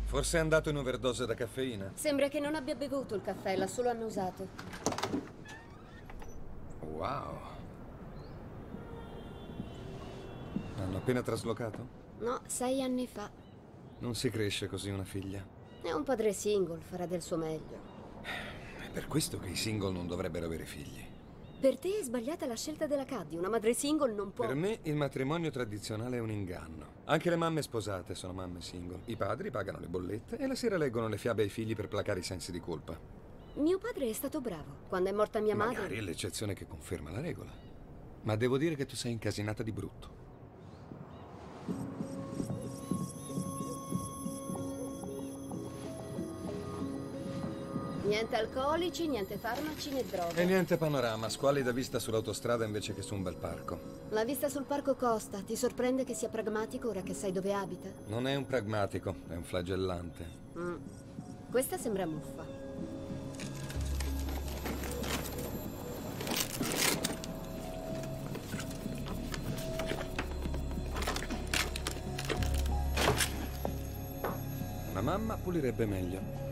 Forse è andato in overdose da caffeina. Sembra che non abbia bevuto il caffè, l'ha solo annusato. Wow. Hanno appena traslocato? No, 6 anni fa. Non si cresce così una figlia. È un padre single, farà del suo meglio. È per questo che i single non dovrebbero avere figli. Per te è sbagliata la scelta della Caddy. Una madre single non può... Per me il matrimonio tradizionale è un inganno. Anche le mamme sposate sono mamme single. I padri pagano le bollette e la sera leggono le fiabe ai figli per placare i sensi di colpa. Mio padre è stato bravo. Quando è morta mia madre... Magari è l'eccezione che conferma la regola. Ma devo dire che tu sei incasinata di brutto. Niente alcolici, niente farmaci né droga. E niente panorama, squallida vista sull'autostrada invece che su un bel parco. La vista sul parco costa. Ti sorprende che sia pragmatico ora che sai dove abita? Non è un pragmatico, è un flagellante. Questa sembra muffa. Una mamma pulirebbe meglio.